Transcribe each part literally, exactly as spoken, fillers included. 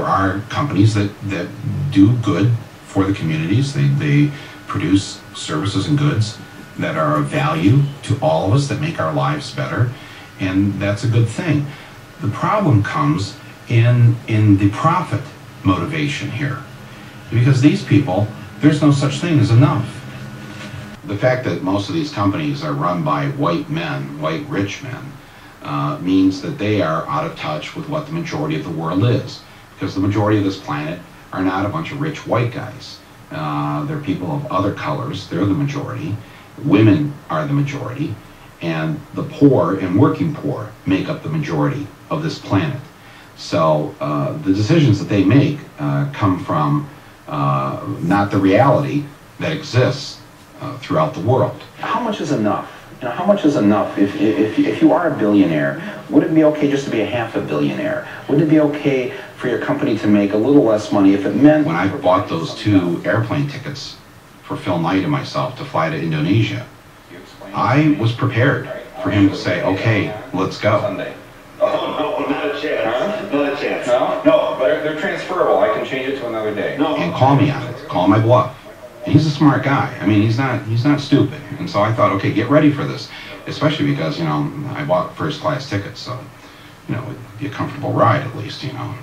there are companies that, that do good for the communities. They, they produce services and goods that are of value to all of us, that make our lives better, and that's a good thing. The problem comes in, in the profit motivation here, because these people, there's no such thing as enough. The fact that most of these companies are run by white men, white rich men, uh, means that they are out of touch with what the majority of the world is, because the majority of this planet are not a bunch of rich white guys. Uh, they're people of other colors, they're the majority. Women are the majority, and the poor and working poor make up the majority of this planet. So uh, the decisions that they make uh, come from uh, not the reality that exists uh, throughout the world. How much is enough? You know, how much is enough? If, if, if you are a billionaire, would it be okay just to be a half a billionaire? Would it be okay for your company to make a little less money if it meant... When I bought those two airplane tickets for Phil Knight and myself to fly to Indonesia, I was prepared for him to say, okay, let's go. Sunday. Oh, no, not a chance. Huh? Not a chance. No? No, but They're, they're transferable. I can change it to another day. No. And call me on it, call my bluff. And he's a smart guy. I mean, he's not, he's not stupid. And so I thought, okay, get ready for this, especially because, you know, I bought first class tickets, so, you know, it'd be a comfortable ride at least, you know.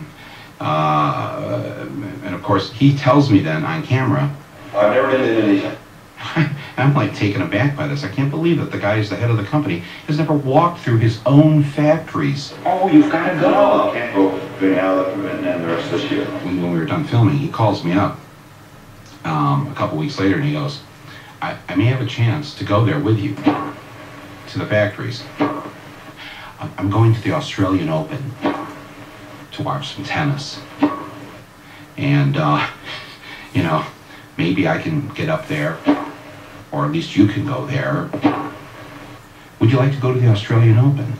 Uh, and of course, he tells me then on camera, I've never been to Indonesia. I'm like taken aback by this. I can't believe that the guy who's the head of the company has never walked through his own factories. Oh, you've got to go. No, I can't go between now and and the rest of this year. When, when we were done filming, he calls me up um, a couple weeks later and he goes, I, I may have a chance to go there with you to the factories. I'm going to the Australian Open to watch some tennis. And, uh, you know, maybe I can get up there, or at least you can go there. Would you like to go to the Australian Open?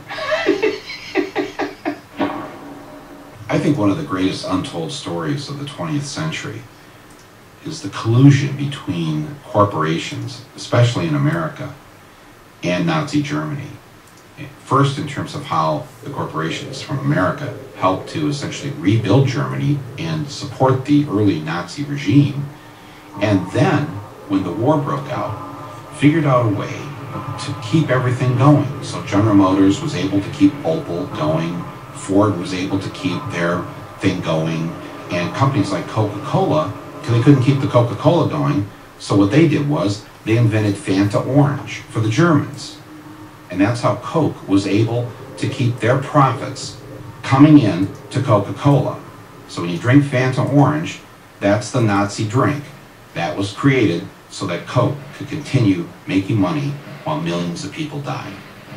I think one of the greatest untold stories of the twentieth century is the collusion between corporations, especially in America, and Nazi Germany. First, in terms of how the corporations from America helped to essentially rebuild Germany and support the early Nazi regime. And then, when the war broke out, figured out a way to keep everything going. So General Motors was able to keep Opel going, Ford was able to keep their thing going, and companies like Coca-Cola, they couldn't keep the Coca-Cola going, so what they did was they invented Fanta Orange for the Germans. And that's how Coke was able to keep their profits coming in to Coca-Cola. So when you drink Fanta Orange, that's the Nazi drink. That was created so that Coke could continue making money while millions of people died.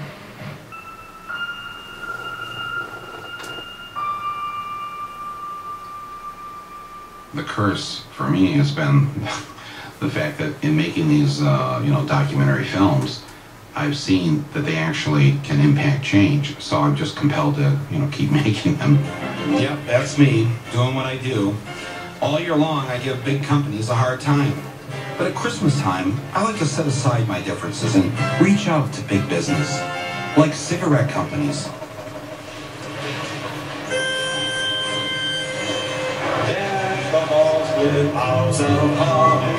The curse for me has been the fact that in making these, uh, you know, documentary films, I've seen that they actually can impact change. So I'm just compelled to, you know, keep making them. Yep, that's me doing what I do. All year long, I give big companies a hard time. But at Christmas time, I like to set aside my differences and reach out to big business, like cigarette companies. Deck the halls with boughs of holly.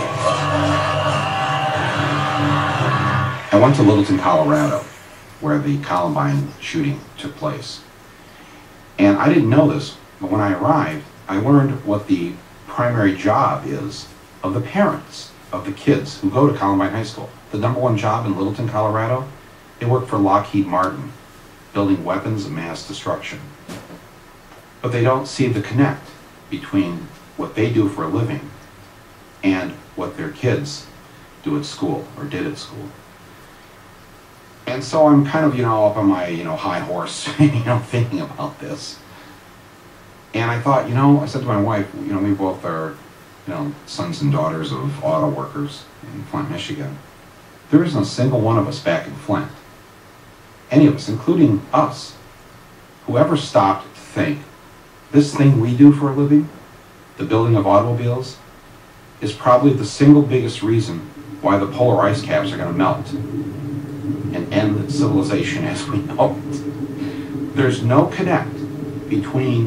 I went to Littleton, Colorado, where the Columbine shooting took place. And I didn't know this, but when I arrived, I learned what the primary job is of the parents of the kids who go to Columbine High School. The number one job in Littleton, Colorado, they work for Lockheed Martin, building weapons of mass destruction. But they don't see the connect between what they do for a living and what their kids do at school, or did at school. And so I'm kind of, you know, up on my, you know, high horse, you know, thinking about this. And I thought, you know, I said to my wife, you know, we both are, you know, sons and daughters of auto workers in Flint, Michigan. There isn't a single one of us back in Flint, any of us, including us, who ever stopped to think, this thing we do for a living, the building of automobiles, is probably the single biggest reason why the polar ice caps are going to melt and end civilization as we know it. There's no connect between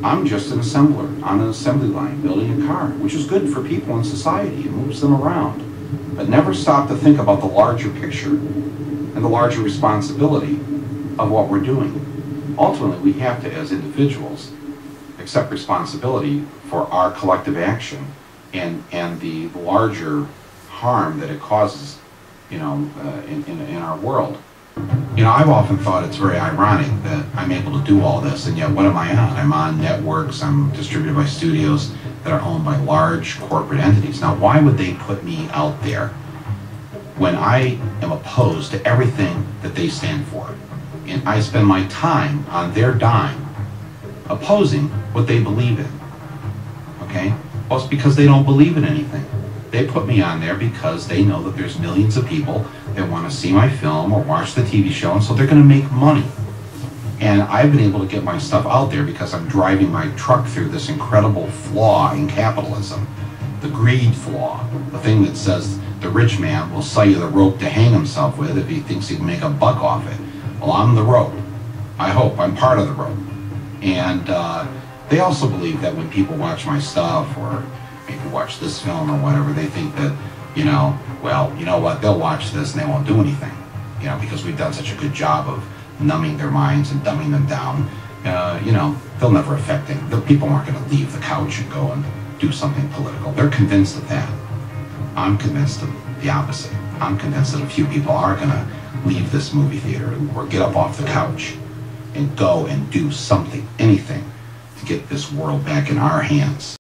I'm just an assembler on an assembly line building a car, which is good for people in society. It moves them around. But never stop to think about the larger picture and the larger responsibility of what we're doing. Ultimately, we have to, as individuals, accept responsibility for our collective action and, and the larger harm that it causes, you know, uh, in, in, in our world. You know, I've often thought it's very ironic that I'm able to do all this, and yet what am I on? I'm on networks, I'm distributed by studios that are owned by large corporate entities. Now, why would they put me out there when I am opposed to everything that they stand for? And I spend my time on their dime opposing what they believe in. Okay? Well, it's because they don't believe in anything. They put me on there because they know that there's millions of people that want to see my film or watch the T V show, and so they're going to make money. And I've been able to get my stuff out there because I'm driving my truck through this incredible flaw in capitalism. The greed flaw. The thing that says the rich man will sell you the rope to hang himself with if he thinks he can make a buck off it. Well, I'm the rope. I hope. I'm part of the rope. And uh, they also believe that when people watch my stuff or maybe watch this film or whatever, they think that, you know, well, you know what, they'll watch this and they won't do anything, you know, because we've done such a good job of numbing their minds and dumbing them down. Uh, you know, they'll never affect them. The people aren't going to leave the couch and go and do something political. They're convinced of that. I'm convinced of the opposite. I'm convinced that a few people are going to leave this movie theater or get up off the couch and go and do something, anything, to get this world back in our hands.